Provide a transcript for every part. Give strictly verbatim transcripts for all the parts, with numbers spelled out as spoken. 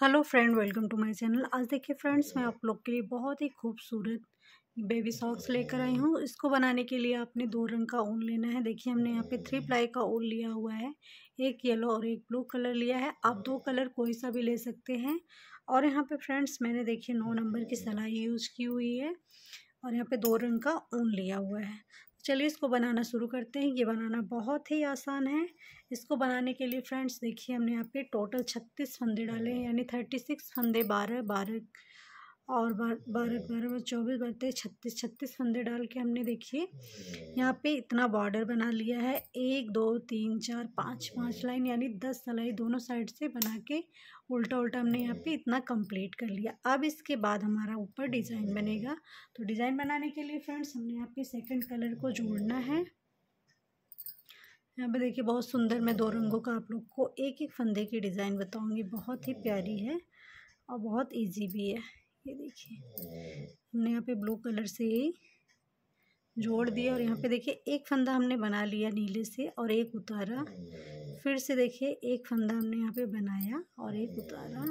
Hello friend, welcome to my channel. आज देखिए friends, मैं आप लोग के लिए बहुत ही खूबसूरत बेबी सॉक्स लेकर आई हूँ। इसको बनाने के लिए आपने दो रंग का ऊन लेना है। देखिए हमने यहाँ पे थ्री प्लाई का ऊन लिया हुआ है, एक येलो और एक ब्लू कलर लिया है। आप दो कलर कोई सा भी ले सकते हैं। और यहाँ पे फ्रेंड्स मैंने देखिए नौ नंबर की सिलाई यूज़ की हुई है और यहाँ पे दो रंग का ऊन लिया हुआ है। चलिए इसको बनाना शुरू करते हैं। ये बनाना बहुत ही आसान है। इसको बनाने के लिए फ्रेंड्स देखिए हमने यहाँ पे टोटल छत्तीस फंदे डाले हैं, यानी थर्टी सिक्स फंदे, बारह बारह और बारह बारह में चौबीस बढ़ते छत्तीस छत्तीस फंदे डाल के हमने देखिए यहाँ पे इतना बॉर्डर बना लिया है। एक दो तीन चार पाँच पाँच लाइन यानी दस सिलाई दोनों साइड से बना के उल्टा उल्टा हमने यहाँ पे इतना कंप्लीट कर लिया। अब इसके बाद हमारा ऊपर डिज़ाइन बनेगा। तो डिज़ाइन बनाने के लिए फ्रेंड्स हमने यहाँ पे सेकंड कलर को जोड़ना है। यहाँ पे देखिए बहुत सुंदर, मैं दो रंगों का आप लोग को एक एक फंदे की डिज़ाइन बताऊँगी। बहुत ही प्यारी है और बहुत ईजी भी है। ये देखिए हमने यहाँ पे ब्लू कलर से ही जोड़ दिया और यहाँ पे देखिए एक फंदा हमने बना लिया नीले से और एक उतारा। फिर से देखिए एक फंदा हमने यहाँ पे बनाया और एक उतारा।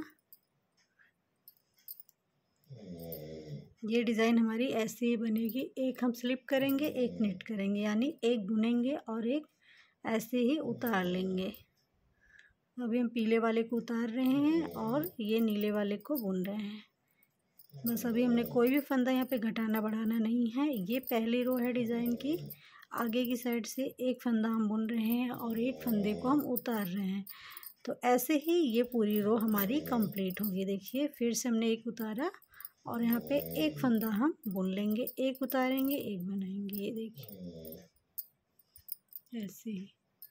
ये डिज़ाइन हमारी ऐसे ही बनेगी। एक हम स्लिप करेंगे, एक निट करेंगे, यानी एक बुनेंगे और एक ऐसे ही उतार लेंगे। अभी हम पीले वाले को उतार रहे हैं और ये नीले वाले को बुन रहे हैं। बस अभी हमने कोई भी फंदा यहाँ पे घटाना बढ़ाना नहीं है। ये पहली रो है डिज़ाइन की। आगे की साइड से एक फंदा हम बुन रहे हैं और एक फंदे को हम उतार रहे हैं। तो ऐसे ही ये पूरी रो हमारी कंप्लीट होगी। देखिए फिर से हमने एक उतारा और यहाँ पे एक फंदा हम बुन लेंगे, एक उतारेंगे, एक बनाएंगे। ये देखिए ऐसे ही।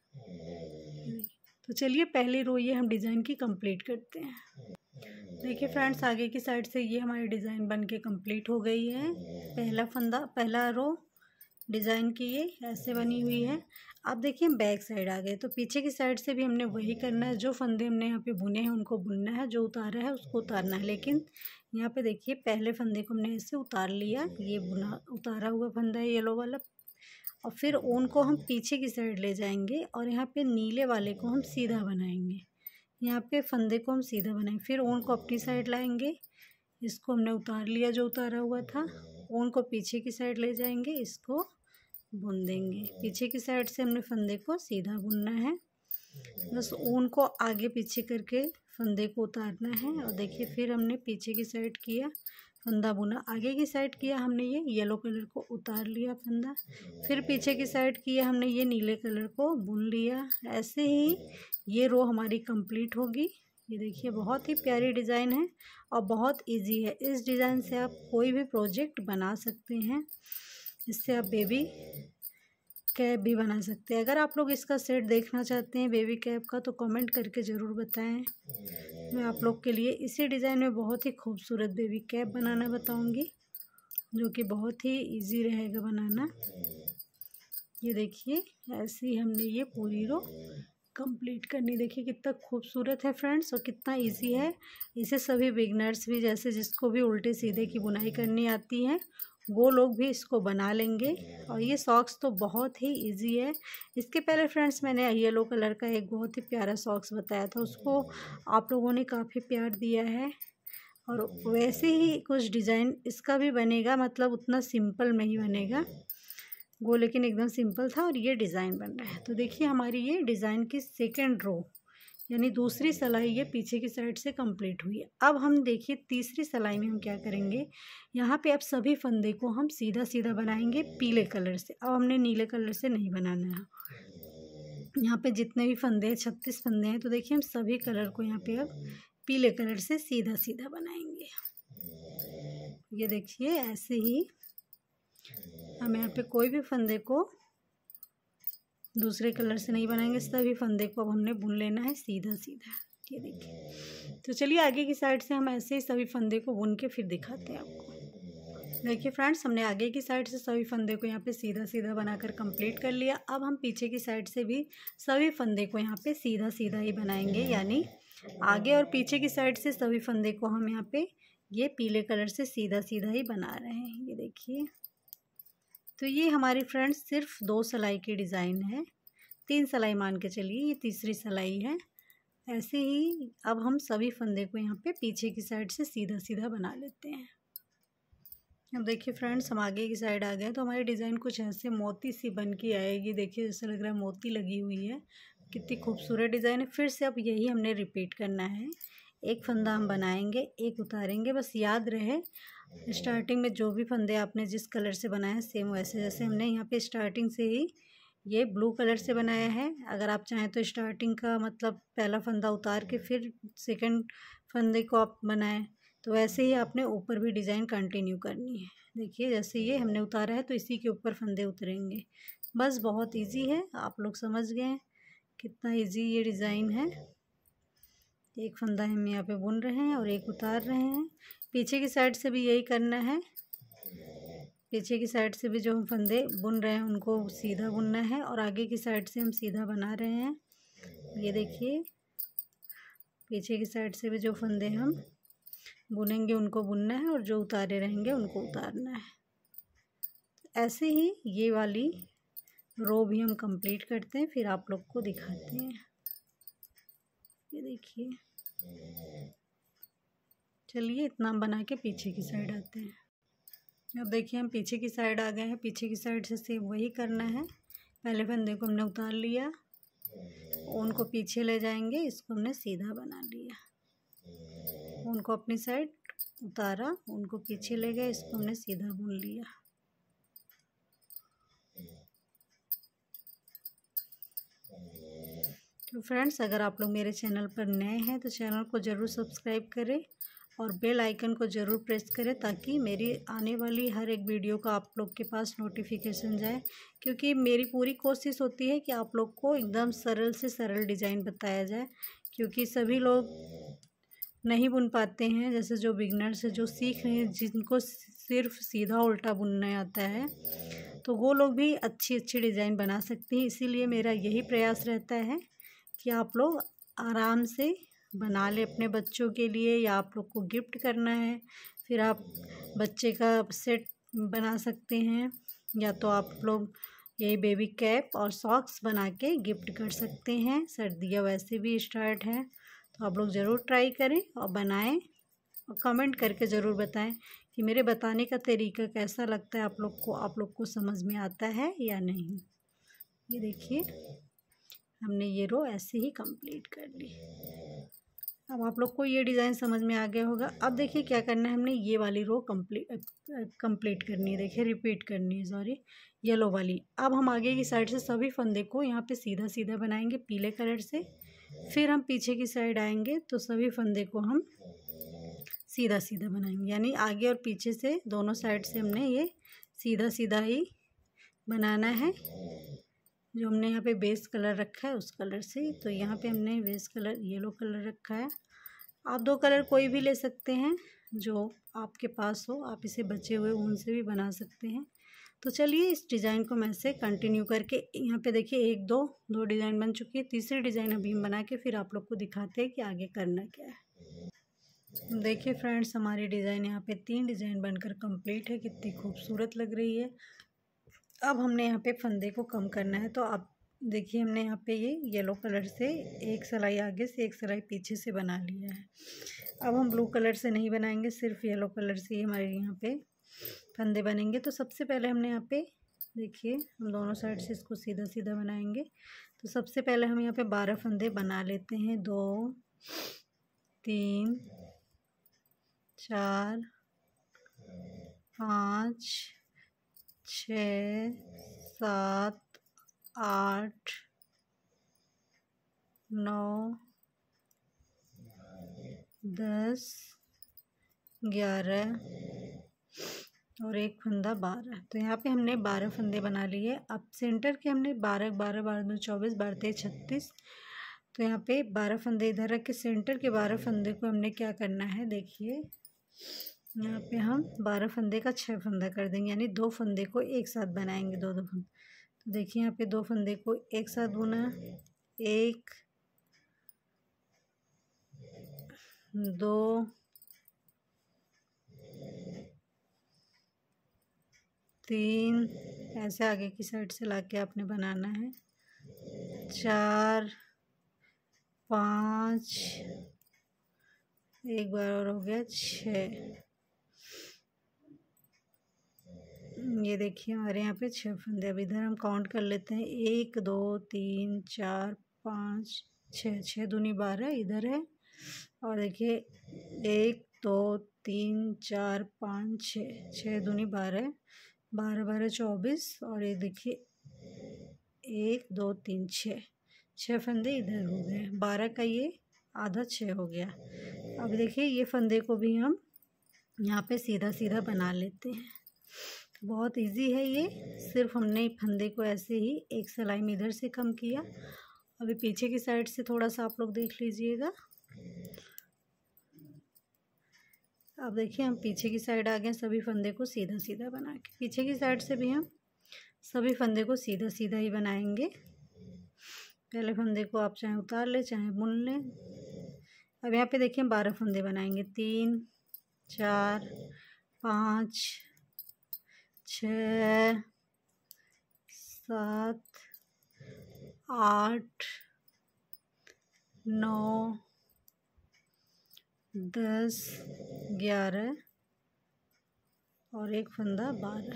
तो चलिए पहली रो ये हम डिज़ाइन की कंप्लीट करते हैं। देखिए फ्रेंड्स आगे की साइड से ये हमारी डिज़ाइन बन के कम्प्लीट हो गई है। पहला फंदा, पहला रो डिज़ाइन की ये ऐसे बनी हुई है। अब देखिए हम बैक साइड आ गए, तो पीछे की साइड से भी हमने वही करना है। जो फंदे हमने यहाँ पे बुने हैं उनको बुनना है, जो उतारा है उसको उतारना है। लेकिन यहाँ पे देखिए पहले फंदे को हमने ऐसे उतार लिया, ये बुना उतारा हुआ फंदा है येलो वाला। और फिर ऊन को हम पीछे की साइड ले जाएंगे और यहाँ पे नीले वाले को हम सीधा बनाएंगे। यहाँ पे फंदे को हम सीधा बनाएंगे, फिर ऊन को अपनी साइड लाएंगे। इसको हमने उतार लिया जो उतारा हुआ था। ऊन को पीछे की साइड ले जाएंगे, इसको बुन देंगे। पीछे की साइड से हमने फंदे को सीधा बुनना है। बस ऊन को आगे पीछे करके फंदे को उतारना है। और देखिए फिर हमने पीछे की साइड किया, फंदा बुना, आगे की साइड किया हमने ये येलो कलर को उतार लिया फंदा, फिर पीछे की साइड किया हमने ये नीले कलर को बुन लिया। ऐसे ही ये रो हमारी कंप्लीट होगी। ये देखिए बहुत ही प्यारी डिज़ाइन है और बहुत इजी है। इस डिज़ाइन से आप कोई भी प्रोजेक्ट बना सकते हैं। इससे आप बेबी कैप भी बना सकते हैं। अगर आप लोग इसका सेट देखना चाहते हैं बेबी कैप का तो कमेंट करके ज़रूर बताएं। मैं आप लोग के लिए इसी डिज़ाइन में बहुत ही खूबसूरत बेबी कैप बनाना बताऊंगी, जो कि बहुत ही इजी रहेगा बनाना। ये देखिए ऐसे ही हमने ये पूरी रो कंप्लीट करनी। देखिए कितना खूबसूरत है फ्रेंड्स और कितना इजी है। इसे सभी बिगनर्स भी, जैसे जिसको भी उल्टे सीधे की बुनाई करनी आती है, वो लोग भी इसको बना लेंगे। और ये सॉक्स तो बहुत ही इजी है। इसके पहले फ्रेंड्स मैंने येलो कलर का एक बहुत ही प्यारा सॉक्स बताया था, उसको आप लोगों ने काफ़ी प्यार दिया है। और वैसे ही कुछ डिज़ाइन इसका भी बनेगा, मतलब उतना सिंपल में ही बनेगा वो, लेकिन एकदम सिंपल था और ये डिज़ाइन बन रहा है। तो देखिए हमारी ये डिज़ाइन की सेकेंड रो यानी दूसरी सिलाई ये पीछे की साइड से कंप्लीट हुई है। अब हम देखिए तीसरी सिलाई में हम क्या करेंगे, यहाँ पे अब सभी फंदे को हम सीधा सीधा बनाएंगे पीले कलर से। अब हमने नीले कलर से नहीं बनाना है। यहाँ पे जितने भी फंदे हैं, छत्तीस फंदे हैं, तो देखिए हम सभी कलर को यहाँ पे अब पीले कलर से सीधा सीधा बनाएंगे। ये देखिए ऐसे ही हम यहाँ पे कोई भी फंदे को दूसरे कलर से नहीं बनाएंगे, सभी फंदे को अब हमने बुन लेना है सीधा सीधा। ये देखिए, तो चलिए आगे की साइड से हम ऐसे ही सभी फंदे को बुन के फिर दिखाते हैं आपको। देखिए फ्रेंड्स हमने आगे की साइड से सभी फंदे को यहाँ पे सीधा सीधा बनाकर कंप्लीट कर लिया। अब हम पीछे की साइड से भी सभी फंदे को यहाँ पे सीधा सीधा ही बनाएंगे, यानी आगे और पीछे की साइड से सभी फंदे को हम यहाँ पे ये पीले कलर से सीधा सीधा ही बना रहे हैं। ये देखिए, तो ये हमारी फ्रेंड्स सिर्फ दो सिलाई की डिज़ाइन है। तीन सिलाई मान के चलिए, ये तीसरी सिलाई है। ऐसे ही अब हम सभी फंदे को यहाँ पे पीछे की साइड से सीधा सीधा बना लेते हैं। अब देखिए फ्रेंड्स, हम आगे की साइड आ गए तो हमारी डिज़ाइन कुछ ऐसे मोती सी बन के आएगी। देखिए जैसे लग रहा है मोती लगी हुई है, कितनी खूबसूरत डिज़ाइन है। फिर से अब यही हमने रिपीट करना है। एक फंदा हम बनाएंगे, एक उतारेंगे। बस याद रहे स्टार्टिंग में जो भी फंदे आपने जिस कलर से बनाया सेम वैसे, जैसे हमने यहाँ पे स्टार्टिंग से ही ये ब्लू कलर से बनाया है। अगर आप चाहें तो स्टार्टिंग का मतलब पहला फंदा उतार के फिर सेकंड फंदे को आप बनाएं, तो वैसे ही आपने ऊपर भी डिज़ाइन कंटिन्यू करनी है। देखिए जैसे ये हमने उतारा है तो इसी के ऊपर फंदे उतरेंगे। बस बहुत इजी है, आप लोग समझ गए हैं कितना इजी ये डिज़ाइन है। एक फंदा हम यहाँ पे बुन रहे हैं और एक उतार रहे हैं। पीछे की साइड से भी यही करना है। पीछे की साइड से भी जो हम फंदे बुन रहे हैं उनको सीधा बुनना है और आगे की साइड से हम सीधा बना रहे हैं। ये देखिए पीछे की साइड से भी जो फंदे हम बुनेंगे उनको बुनना है और जो उतारे रहेंगे उनको उतारना है। ऐसे ही ये वाली रो भी हम कंप्लीट करते हैं, फिर आप लोग को दिखाते हैं। ये देखिए, चलिए इतना हम बना के पीछे की साइड आते हैं। अब देखिए हम पीछे की साइड आ गए हैं। पीछे की साइड से सेम वही करना है। पहले फंदे को हमने उतार लिया, उनको पीछे ले जाएंगे, इसको हमने सीधा बना लिया। उनको अपनी साइड उतारा, उनको पीछे ले गए, इसको हमने सीधा बुन लिया। तो फ्रेंड्स, अगर आप लोग मेरे चैनल पर नए हैं तो चैनल को ज़रूर सब्सक्राइब करें और बेल आइकन को ज़रूर प्रेस करें ताकि मेरी आने वाली हर एक वीडियो का आप लोग के पास नोटिफिकेशन जाए। क्योंकि मेरी पूरी कोशिश होती है कि आप लोग को एकदम सरल से सरल डिज़ाइन बताया जाए, क्योंकि सभी लोग नहीं बुन पाते हैं। जैसे जो बिगनर्स है, जो सीख रहे हैं, जिनको सिर्फ सीधा उल्टा बुनना आता है, तो वो लोग भी अच्छी अच्छी डिज़ाइन बना सकते हैं। इसीलिए मेरा यही प्रयास रहता है कि आप लोग आराम से बना ले अपने बच्चों के लिए, या आप लोग को गिफ्ट करना है फिर आप बच्चे का सेट बना सकते हैं, या तो आप लोग यही बेबी कैप और सॉक्स बना के गिफ्ट कर सकते हैं। सर्दियाँ वैसे भी स्टार्ट है, तो आप लोग ज़रूर ट्राई करें और बनाएं और कमेंट करके ज़रूर बताएं कि मेरे बताने का तरीका कैसा लगता है आप लोग को, आप लोग को समझ में आता है या नहीं। ये देखिए हमने ये रो ऐसे ही कंप्लीट कर ली। अब आप लोग को ये डिज़ाइन समझ में आ गया होगा। अब देखिए क्या करना है, हमने ये वाली रो कंप्लीट कंप्लीट करनी है। देखिए रिपीट करनी है, सॉरी, येलो वाली। अब हम आगे की साइड से सभी फंदे को यहाँ पे सीधा सीधा बनाएंगे पीले कलर से। फिर हम पीछे की साइड आएंगे तो सभी फंदे को हम सीधा सीधा बनाएंगे, यानी आगे और पीछे से दोनों साइड से हमने ये सीधा सीधा ही बनाना है। जो हमने यहाँ पे बेस कलर रखा है उस कलर से, तो यहाँ पे हमने बेस कलर येलो कलर रखा है। आप दो कलर कोई भी ले सकते हैं जो आपके पास हो, आप इसे बचे हुए ऊन से भी बना सकते हैं। तो चलिए इस डिज़ाइन को मैं से कंटिन्यू करके, यहाँ पे देखिए एक दो दो डिज़ाइन बन चुकी है, तीसरी डिज़ाइन अभी हम बना के फिर आप लोग को दिखाते हैं कि आगे करना क्या है। देखिए फ्रेंड्स, हमारी डिज़ाइन यहाँ पे तीन डिज़ाइन बनकर कंप्लीट है, कितनी खूबसूरत लग रही है। अब हमने यहाँ पे फंदे को कम करना है, तो आप देखिए हमने यहाँ पे ये येलो कलर से एक सिलाई आगे से एक सिलाई पीछे से बना लिया है। अब हम ब्लू कलर से नहीं बनाएंगे, सिर्फ येलो कलर से ही हमारे यहाँ पे फंदे बनेंगे। तो सबसे पहले हमने यहाँ पे देखिए हम दोनों साइड से इसको सीधा सीधा बनाएंगे। तो सबसे पहले हम यहाँ पे बारह फंदे बना लेते हैं। दो, तीन, चार, पाँच, छः, सात, आठ, नौ, दस, ग्यारह और एक फंदा बारह। तो यहाँ पे हमने बारह फंदे बना लिए। अब सेंटर के हमने बारह बारह बारह दो चौबीस, बारह तेईस छत्तीस। तो यहाँ पे बारह फंदे इधर रख के सेंटर के बारह फंदे को हमने क्या करना है, देखिए यहाँ पे हम बारह फंदे का छः फंदा कर देंगे, यानी दो फंदे को एक साथ बनाएंगे, दो दो फंदे। तो देखिए यहाँ पे दो फंदे को एक साथ बुना, एक, दो, तीन, ऐसे आगे की साइड से लाके आपने बनाना है, चार, पाँच, एक बार और हो गया छः। ये देखिए हमारे यहाँ पे छः फंदे। अब इधर हम काउंट कर लेते हैं, एक दो तीन चार पाँच छः, छः दूनी बारह इधर है। और देखिए एक दो तीन चार पाँच छः, छः दूनी बारह, बारह बारह चौबीस। और ये देखिए एक दो तीन छः, छः फंदे इधर हो गए। बारह का ये आधा छः हो गया। अब देखिए ये फंदे को भी हम यहाँ पे सीधा सीधा बना लेते हैं। बहुत इजी है ये, सिर्फ हमने फंदे को ऐसे ही एक सिलाई में इधर से कम किया। अभी पीछे की साइड से थोड़ा सा आप लोग देख लीजिएगा। अब देखिए हम पीछे की साइड आ गए, सभी फंदे को सीधा सीधा बना के। पीछे की साइड से भी हम सभी फंदे को सीधा सीधा ही बनाएंगे। पहले फंदे को आप चाहे उतार ले चाहे बुन लें। अब यहाँ पे देखिए हम बारह फंदे बनाएंगे, तीन चार पाँच छः सात आठ नौ दस ग्यारह और एक फंदा बारह।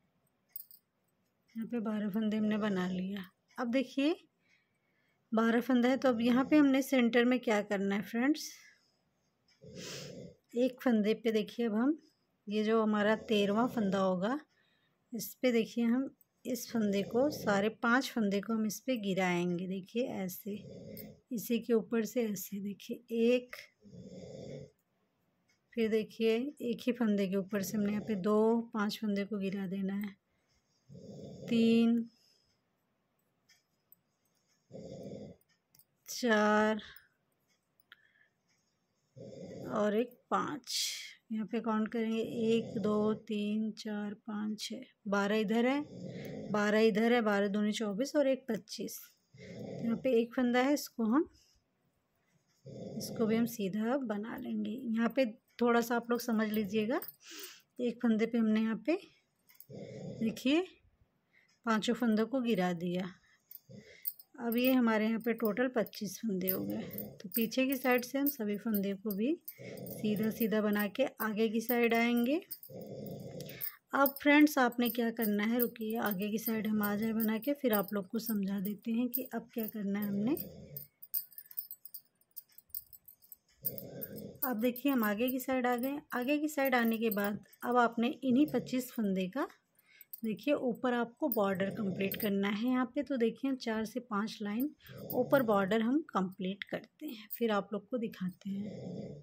यहाँ पे बारह फंदे हमने बना लिया। अब देखिए बारह फंदा है, तो अब यहाँ पे हमने सेंटर में क्या करना है फ्रेंड्स, एक फंदे पे देखिए अब हम ये जो हमारा तेरहवां फंदा होगा, इस पे देखिए हम इस फंदे को, सारे पांच फंदे को हम इस पे गिराएंगे। देखिए ऐसे, इसी के ऊपर से ऐसे देखिए एक, फिर देखिए एक ही फंदे के ऊपर से हमने यहाँ पे दो, पांच फंदे को गिरा देना है, तीन चार और एक पाँच। यहाँ पे काउंट करेंगे, एक दो तीन चार पाँच छः, बारह इधर है, बारह इधर है, बारह दूनी चौबीस और एक पच्चीस। यहाँ पे एक फंदा है, इसको हम इसको भी हम सीधा बना लेंगे। यहाँ पे थोड़ा सा आप लोग समझ लीजिएगा, एक फंदे पे हमने यहाँ पे देखिए पांचों फंदों को गिरा दिया। अब ये हमारे यहाँ पे टोटल पच्चीस फंदे हो गए। तो पीछे की साइड से हम सभी फंदे को भी सीधा सीधा बना के आगे की साइड आएंगे। अब फ्रेंड्स आपने क्या करना है, रुकिए आगे की साइड हम आ जाए बना के, फिर आप लोग को समझा देते हैं कि अब क्या करना है हमने। अब देखिए हम आगे की साइड आ गए। आगे की साइड आने के बाद अब आपने इन्हीं पच्चीस फंदे का देखिए ऊपर आपको बॉर्डर कंप्लीट करना है। यहाँ पे तो देखिए चार से पांच लाइन ऊपर बॉर्डर हम कंप्लीट करते हैं, फिर आप लोग को दिखाते हैं।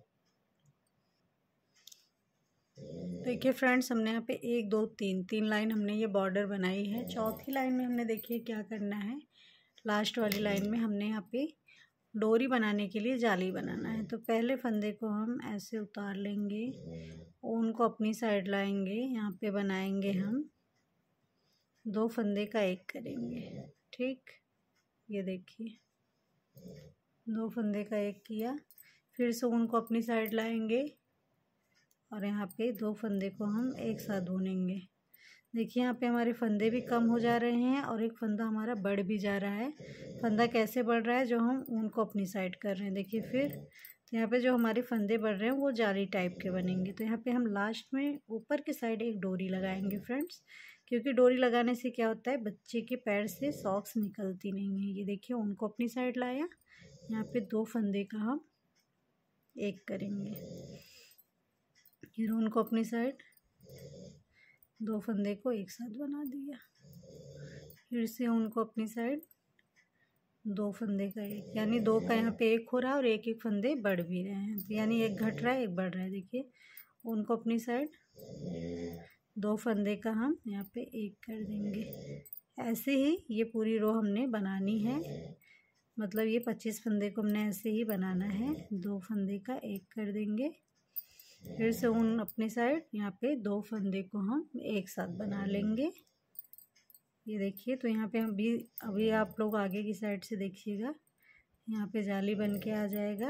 देखिए फ्रेंड्स हमने यहाँ पे एक दो तीन तीन लाइन हमने ये बॉर्डर बनाई है। चौथी लाइन में हमने देखिए क्या करना है, लास्ट वाली लाइन में हमने यहाँ पे डोरी बनाने के लिए जाली बनाना है। तो पहले फंदे को हम ऐसे उतार लेंगे, ऊन को अपनी साइड लाएंगे, यहाँ पे बनाएंगे हम दो फंदे का एक करेंगे। ठीक, ये देखिए दो फंदे का एक किया, फिर से ऊन को अपनी साइड लाएंगे और यहाँ पे दो फंदे को हम एक साथ बुनेंगे। देखिए यहाँ पे हमारे फंदे भी कम हो जा रहे हैं और एक फंदा हमारा बढ़ भी जा रहा है। फंदा कैसे बढ़ रहा है, जो हम ऊन को अपनी साइड कर रहे हैं। देखिए फिर तो यहाँ पे जो हमारे फंदे बढ़ रहे हैं वो जाली टाइप के बनेंगे। तो यहाँ पे हम लास्ट में ऊपर की साइड एक डोरी लगाएंगे फ्रेंड्स, क्योंकि डोरी लगाने से क्या होता है, बच्चे के पैर से सॉक्स निकलती नहीं है। ये देखिए उनको अपनी साइड लाया, यहाँ पे दो फंदे का हम एक करेंगे, फिर उनको अपनी साइड दो फंदे को एक साथ बना दिया, फिर से उनको अपनी साइड दो फंदे का एक, यानी दो का यहाँ पे एक हो रहा है और एक एक फंदे बढ़ भी रहे हैं, यानी एक घट रहा है एक बढ़ रहा है। देखिए उनको अपनी साइड दो फंदे का हम यहाँ पे एक कर देंगे। ऐसे ही ये पूरी रो हमने बनानी है, मतलब ये पच्चीस फंदे को हमने ऐसे ही बनाना है। दो फंदे का एक कर देंगे, फिर से ऊन अपनी साइड यहाँ पे दो फंदे को हम एक साथ बना लेंगे। ये देखिए तो यहाँ पे हम भी अभी आप लोग आगे की साइड से देखिएगा, यहाँ पे जाली बन के आ जाएगा।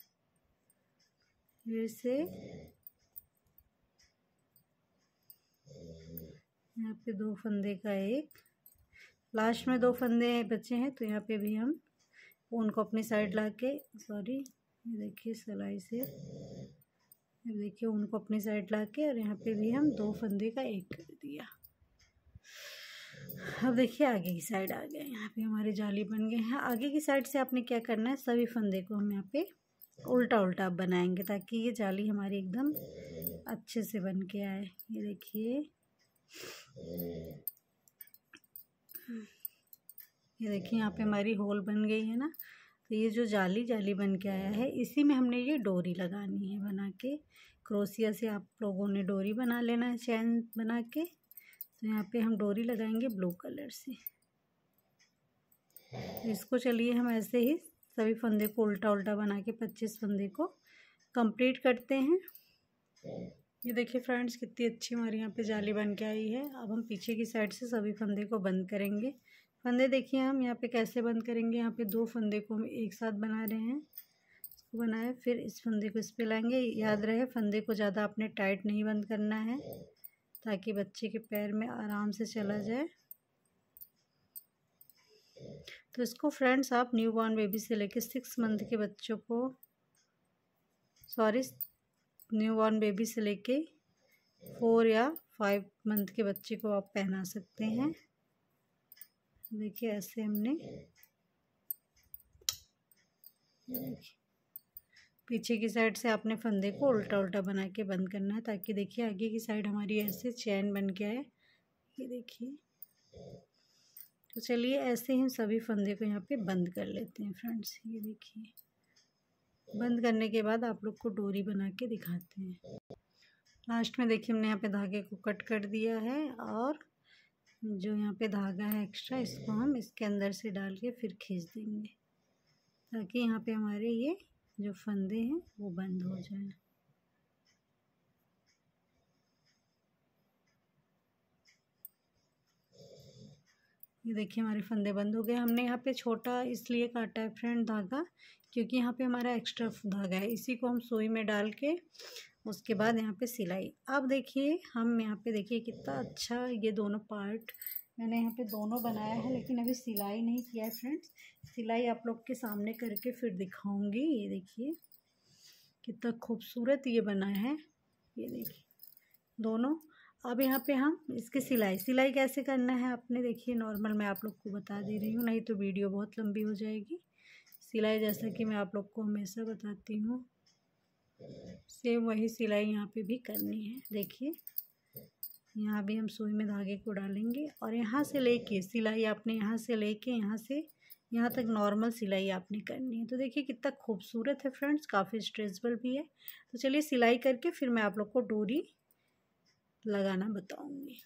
फिर से यहाँ पे दो फंदे का एक, लास्ट में दो फंदे बचे हैं तो यहाँ पे भी हम ऊन को अपनी साइड ला के, सॉरी ये देखिए सिलाई से, ये देखिए ऊन को अपनी साइड ला के, और यहाँ पे भी हम दो फंदे का एक कर दिया। अब देखिए आगे की साइड आ गए, यहाँ पे हमारे जाली बन गए हैं। आगे की साइड से आपने क्या करना है, सभी फंदे को हम यहाँ पे उल्टा उल्टा आप बनाएंगे ताकि ये जाली हमारी एकदम अच्छे से बन के आए। ये देखिए, ये देखिए यहाँ पे हमारी होल बन गई है ना। तो ये जो जाली जाली बन के आया है, इसी में हमने ये डोरी लगानी है बना के। क्रोशिया से आप लोगों ने डोरी बना लेना है चैन बना के। तो यहाँ पे हम डोरी लगाएंगे ब्लू कलर से। तो इसको चलिए हम ऐसे ही सभी फंदे को उल्टा उल्टा बना के पच्चीस फंदे को कंप्लीट करते हैं। ये देखिए फ्रेंड्स, कितनी अच्छी हमारी यहाँ पे जाली बन के आई है। अब हम पीछे की साइड से सभी फंदे को बंद करेंगे। फंदे देखिए हम यहाँ पे कैसे बंद करेंगे। यहाँ पे दो फंदे को हम एक साथ बना रहे हैं, इसको बनाए, फिर इस फंदे को इस पे लाएंगे। याद रहे फंदे को ज़्यादा आपने टाइट नहीं बंद करना है ताकि बच्चे के पैर में आराम से चला जाए। तो इसको फ्रेंड्स आप न्यू बॉर्न बेबी से लेके सिक्स मंथ के बच्चों को, सॉरी न्यू बॉर्न बेबी से लेके फोर या फाइव मंथ के बच्चे को आप पहना सकते हैं। देखिए ऐसे हमने, पीछे की साइड से आपने फंदे को उल्टा उल्टा बना के बंद करना है ताकि देखिए आगे की साइड हमारी ऐसे चैन बन के आए। ये देखिए, तो चलिए ऐसे ही सभी फंदे को यहाँ पे बंद कर लेते हैं फ्रेंड्स। ये देखिए, बंद करने के बाद आप लोग को डोरी बना के दिखाते हैं। लास्ट में देखिए हमने यहाँ पे धागे को कट कर दिया है, और जो यहाँ पे धागा है एक्स्ट्रा, इसको हम इसके अंदर से डाल के फिर खींच देंगे ताकि यहाँ पे हमारे ये जो फंदे हैं वो बंद हो जाए। ये देखिए हमारे फंदे बंद हो गए। हमने यहाँ पे छोटा इसलिए काटा है फ्रेंड धागा, क्योंकि यहाँ पे हमारा एक्स्ट्रा धागा है। इसी को हम सुई में डाल के उसके बाद यहाँ पे सिलाई। अब देखिए हम यहाँ पे देखिए कितना अच्छा ये दोनों पार्ट मैंने यहाँ पे दोनों बनाया है, लेकिन अभी सिलाई नहीं किया है फ्रेंड्स। सिलाई आप लोग के सामने करके फिर दिखाऊंगी। ये देखिए कितना खूबसूरत ये बना है, ये देखिए दोनों। अब यहाँ पे हम इसकी सिलाई सिलाई कैसे करना है आपने देखिए, नॉर्मल मैं आप लोग को बता दे रही हूँ, नहीं तो वीडियो बहुत लंबी हो जाएगी। सिलाई जैसा कि मैं आप लोग को हमेशा बताती हूँ, सेम वही सिलाई यहाँ पे भी करनी है। देखिए यहाँ भी हम सुई में धागे को डालेंगे, और यहाँ से लेके सिलाई आपने यहाँ से लेके यहाँ से यहाँ तक नॉर्मल सिलाई आपने करनी है। तो देखिए कितना खूबसूरत है फ्रेंड्स, काफ़ी स्ट्रेचेबल भी है। तो चलिए सिलाई करके फिर मैं आप लोग को डोरी लगाना बताऊंगी।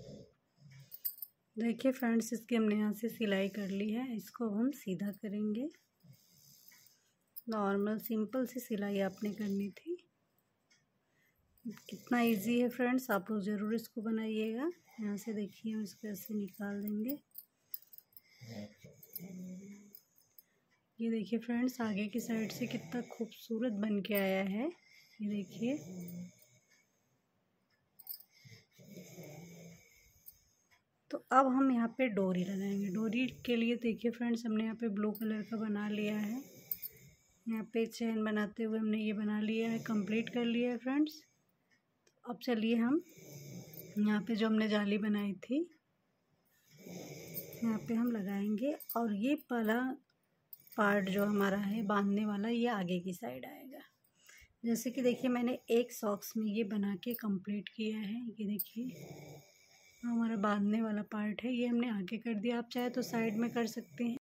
देखिए फ्रेंड्स, इसकी हमने यहाँ से सिलाई कर ली है, इसको हम सीधा करेंगे। नॉर्मल सिंपल सी सिलाई आपने करनी थी। कितना इजी है फ्रेंड्स, आप लोग ज़रूर इसको बनाइएगा। यहाँ से देखिए हम इसको ऐसे निकाल देंगे। ये देखिए फ्रेंड्स, आगे की साइड से कितना खूबसूरत बन के आया है। ये देखिए तो अब हम यहाँ पे डोरी लगाएंगे। डोरी के लिए देखिए फ्रेंड्स, हमने यहाँ पे ब्लू कलर का बना लिया है। यहाँ पे चैन बनाते हुए हमने ये बना लिया है, कंप्लीट कर लिया है फ्रेंड्स। अब चलिए हम यहाँ पे जो हमने जाली बनाई थी यहाँ पे हम लगाएंगे, और ये पहला पार्ट जो हमारा है बांधने वाला, ये आगे की साइड आएगा। जैसे कि देखिए मैंने एक सॉक्स में ये बना के कंप्लीट किया है। ये देखिए हमारा बांधने वाला पार्ट है, ये हमने आगे कर दिया। आप चाहे तो साइड में कर सकते हैं।